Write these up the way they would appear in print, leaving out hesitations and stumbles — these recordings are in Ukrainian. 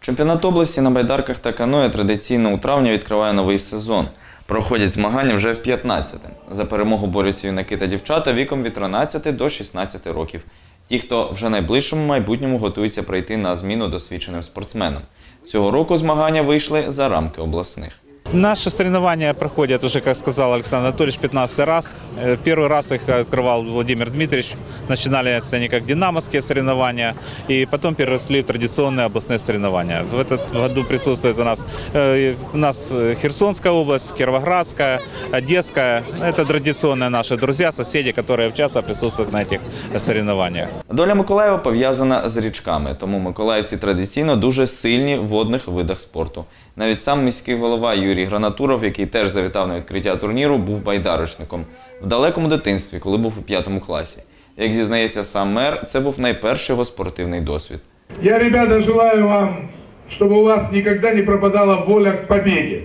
Чемпіонат області на байдарках та каное традиційно у травні відкриває новий сезон. Проходять змагання вже в 15-те. За перемогу борються юнаки та дівчата віком від 13 до 16 років. Ті, хто вже найближчому майбутньому готуються прийти на зміну досвідченим спортсменам. Цього року змагання вийшли за рамки обласних. Наши соревнования проходят уже, как сказал Александр Анатольевич, 15-й раз. Первый раз их открывал Владимир Дмитриевич. Начинались они как динамовские соревнования, и потом переросли в традиционные областные соревнования. В этом году присутствует у нас Херсонская область, Кировоградская, Одесская. Это традиционные наши друзья, соседи, которые часто присутствуют на этих соревнованиях. Доля Миколаєва пов'язана з річками, тому миколаївці традиційно дуже сильні в водних видах спорту. Навіть сам міський голова Юрій Гранатуров, який теж завітав на відкриття турніру, був байдарочником. В далекому дитинстві, коли був у 5 класі. Як зізнається сам мер, це був найперший його спортивний досвід. Я, ребята, желаю вам, щоб у вас ніколи не пропадала воля к победе.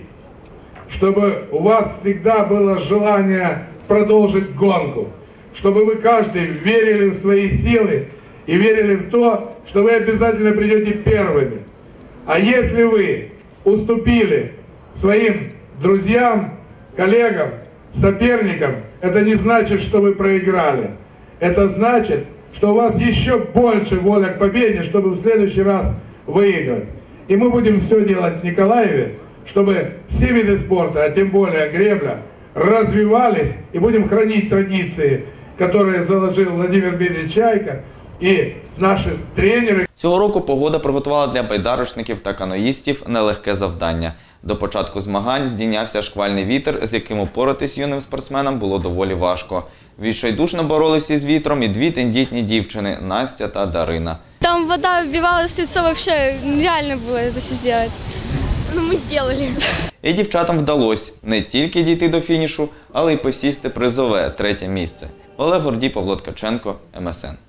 Щоб у вас всегда было желание продолжить гонку. Чтобы вы каждый верили в свои силы и верили в то, что вы обязательно придете первыми. А если вы уступили своим друзьям, коллегам, соперникам, это не значит, что вы проиграли. Это значит, что у вас еще больше воля к победе, чтобы в следующий раз выиграть. И мы будем все делать в Николаеве, чтобы все виды спорта, а тем более гребля, развивались, и будем хранить традиции, которые заложил Владимир Дмитриевич Чайка і наші тренери. Цього року погода приготувала для байдарочників та каноїстів нелегке завдання. До початку змагань здійнявся шквальний вітер, з яким упоратись юним спортсменам було доволі важко. Відчайдушно боролися з вітром і дві тендітні дівчини – Настя та Дарина. Там вода вбивалась в лицо, вообще нереально було це все зробити. Ну, ми зробили. І дівчатам вдалося не тільки дійти до фінішу, але й посісти призове – 3-те місце. Олег Гордій, Павло Ткаченко, МСН.